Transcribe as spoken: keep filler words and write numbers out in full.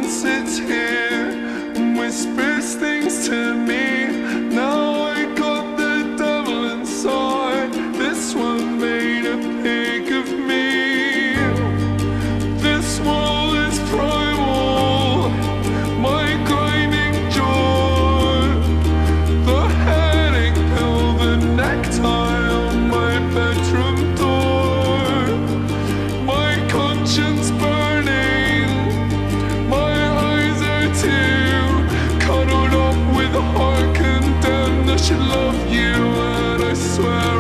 sits here and whispers things to me. Now I got the devil inside. This one made a pig of me. This world is primal, my grinding jaw, the headache pill, the necktie on my bedroom door, my conscience burning, my eyes are too cuddled up with a heart condemned. I should love you and I swear